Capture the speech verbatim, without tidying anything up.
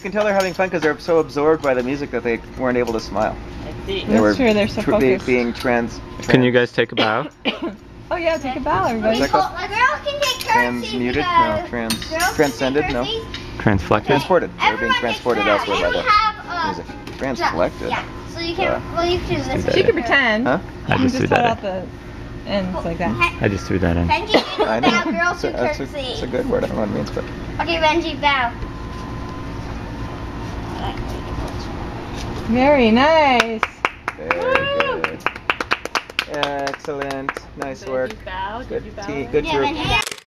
can tell they're having fun because they're so absorbed by the music that they weren't able to smile. I see. They That's were true, they're so tr- focused. being trans, trans. Can you guys take a bow? Oh yeah, take a bow, everybody. Check out. Girls can take curtsies. Transmuted? because No, trans, girls can transcended? take No. curtsies. Transflected? Transported. They're being Everyone transported gets elsewhere by that. the And we have, uh, music. Transflected. Yeah. So you can. Uh, well, you can do this. that She in. can pretend. Huh? I You just can threw just hold that out the ends like that. I just threw that in. Benji uses I know. bow. Girls It's a, do that's a, curtsy. it's a good word. I don't know what it means, but. Okay, Benji, bow. Very nice. Very good. Excellent. Nice Did work. you bow? Did Good you bow? team. Good Yeah, group. Benji, bow.